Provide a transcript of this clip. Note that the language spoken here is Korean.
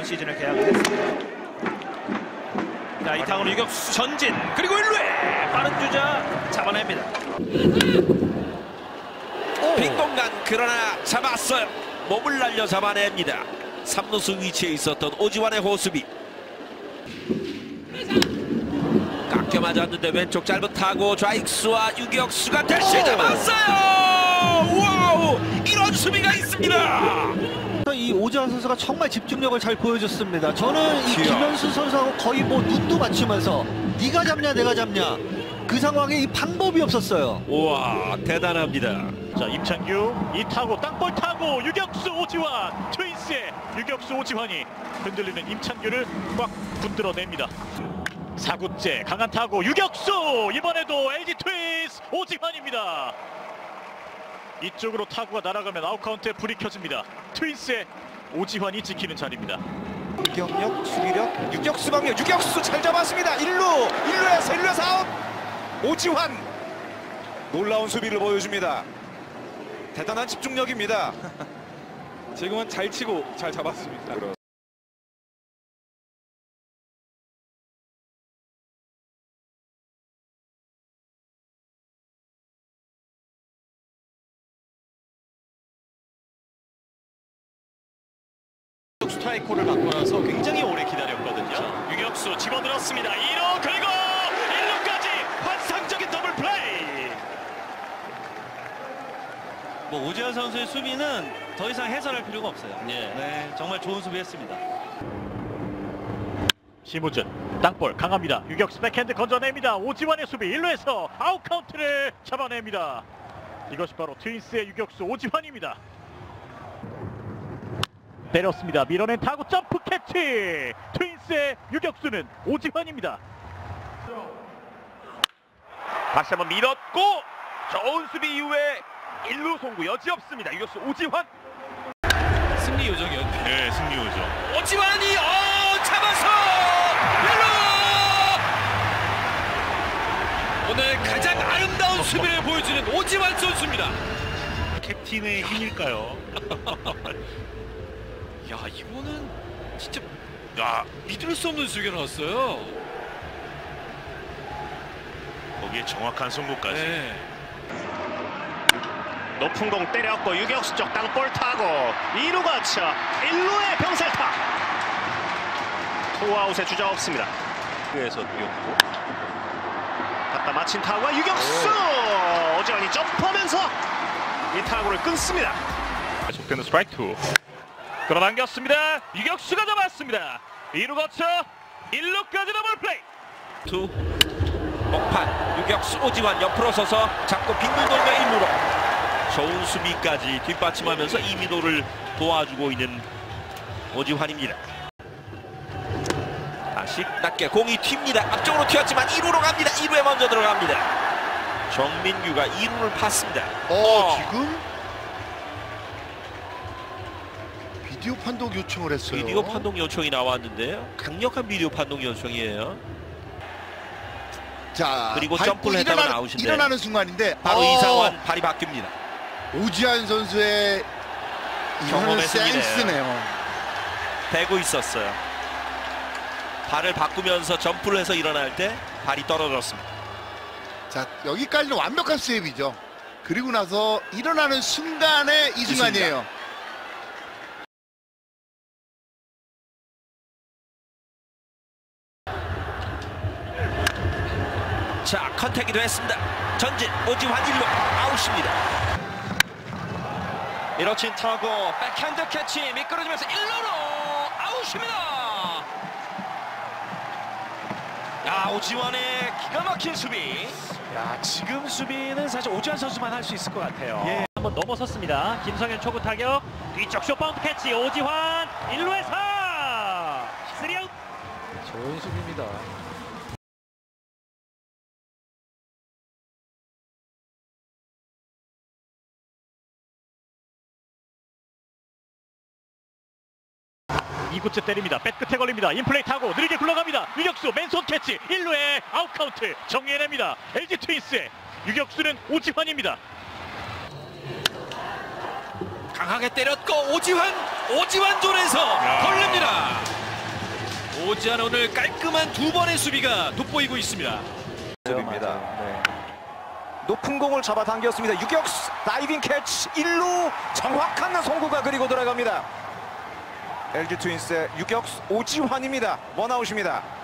시즌을 계약을 했습니다. 자, 이 타구는 유격수 전진, 그리고 1루에 빠른 주자 잡아냅니다. 빈 공간, 그러나 잡았어요. 몸을 날려 잡아냅니다. 3루수 위치에 있었던 오지환의 호수비. 깎여 맞았는데 왼쪽 짧은 타구, 좌익수와 유격수가 대시 잡았어요. 와우, 이런 수비가 있습니다. 이 오지환 선수가 정말 집중력을 잘 보여줬습니다. 저는 이 김현수 선수하고 거의 뭐 눈도 맞추면서 네가 잡냐 내가 잡냐, 그 상황에 이 방법이 없었어요. 우와, 대단합니다. 자, 임창규 이 타구 땅볼 타고 유격수 오지환, 트윈스의 유격수 오지환이 흔들리는 임창규를 꽉 붙들어냅니다. 4구째 강한 타구 유격수, 이번에도 LG 트윈스 오지환입니다. 이쪽으로 타구가 날아가면 아웃카운트에 불이 켜집니다. 트윈스의 오지환이 지키는 자리입니다. 공격력, 수비력, 유격수 방역, 유격수 잘 잡았습니다. 1루에서 1루에서 아웃. 오지환 놀라운 수비를 보여줍니다. 대단한 집중력입니다. 지금은 잘 치고 잘 잡았습니다. 스트라이크를 받고 나서 굉장히 오래 기다렸거든요. 유격수 집어들었습니다. 2루, 그리고 1루까지 환상적인 더블 플레이. 뭐 오지환 선수의 수비는 더 이상 해설할 필요가 없어요. 네, 정말 좋은 수비했습니다. 심우준 땅볼 강합니다. 유격수 백핸드 건져냅니다. 오지환의 수비 1루에서 아웃카운트를 잡아냅니다. 이것이 바로 트윈스의 유격수 오지환입니다. 때렸습니다. 밀어낸 타구 점프 캐치. 트윈스의 유격수는 오지환입니다. 다시 한번 밀었고 좋은 수비 이후에 1루 송구 여지없습니다. 유격수 오지환. 승리 요정이었죠. 네, 승리 요정. 오지환이 잡아서 1루! 오늘 가장 아름다운 수비를 보여주는 오지환 선수입니다. 캡틴의 힘일까요? 야, 이거는 진짜 믿을 수 없는 수비가 나왔어요. 거기에 정확한 송구까지. 네. 높은 공 때렸고 유격수 쪽 땅볼 타고 2루 거쳐 1루의 병살타. 투아웃에 주자 없습니다. 그래서 뛰었고 갖다 맞힌 타구와 유격수 오지환이 점프하면서 이 타구를 끊습니다. 계속되는 스트라이크 2. 끌어당겼습니다. 유격수가 잡았습니다. 2루 거쳐 1루까지 더블 플레이. 투 목판, 유격수 오지환 옆으로 서서 잡고 빙글 돌며 1루로. 좋은 수비까지 뒷받침하면서 이민호를 도와주고 있는 오지환입니다. 다시 낮게 공이 튑니다. 앞쪽으로 튀었지만 2루로 갑니다. 2루에 먼저 들어갑니다. 정민규가 2루를 팠습니다. 지금 비디오 판독 요청을 했어요. 비디오 판독 요청이 나왔는데요. 강력한 비디오 판독 요청이에요. 자, 그리고 점프를 했다가 나오신데 일어나는 순간인데 바로 이상환 발이 바뀝니다. 오지환 선수의 경험의 센스네요. 대고 있었어요. 발을 바꾸면서 점프를 해서 일어날 때 발이 떨어졌습니다. 자, 여기까지는 완벽한 세이브죠. 그리고 나서 일어나는 순간에 이 순간이에요. 자, 컨택이 됐습니다. 전진, 오지환 1루 아웃입니다. 밀어친 타구, 백핸드 캐치 미끄러지면서 1루로 아웃입니다. 야, 오지환의 기가 막힌 수비. 야, 지금 수비는 사실 오지환 선수만 할 수 있을 것 같아요. 한번 넘어섰습니다. 김성현 초구 타격, 뒤쪽 숏바운드 캐치, 오지환 1루에서 3아웃. 좋은 수비입니다. 이구째 때립니다. 백끝에 걸립니다. 인플레이 타고 느리게 굴러갑니다. 유격수 맨손 캐치 1루에 아웃카운트 정리해냅니다. LG 트윈스의 유격수는 오지환입니다. 강하게 때렸고 오지환 존에서 걸립니다. 못지않은 오늘 깔끔한 두 번의 수비가 돋보이고 있습니다. 수비입니다. 높은 공을 잡아당겼습니다. 유격수 다이빙 캐치 1루 정확한 송구가 그리고 들어갑니다. LG 트윈스의 유격수 오지환입니다. 원아웃입니다.